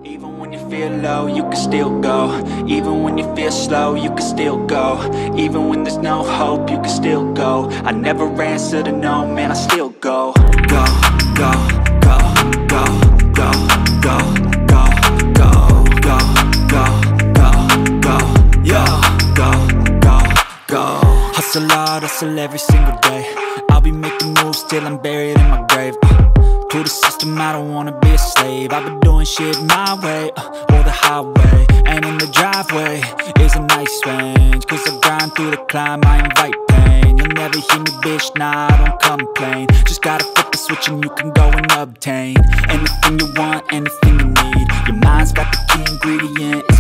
Even when you feel low, you can still go. Even when you feel slow, you can still go. Even when there's no hope, you can still go. I never answer to no, man, I still go. Go, go, go, go, go, go, go, go, go, go, go, go, yo, go, go, go. Hustle hard, hustle every single day. I'll be making moves till I'm buried in my grave. To the system, I don't wanna be a slave. I've been doing shit my way, or the highway. And in the driveway is a nice range, cause I grind through the climb, I invite pain. You'll never hear me, bitch, nah, I don't complain. Just gotta flip the switch and you can go and obtain anything you want, anything you need. Your mind's got the key ingredient,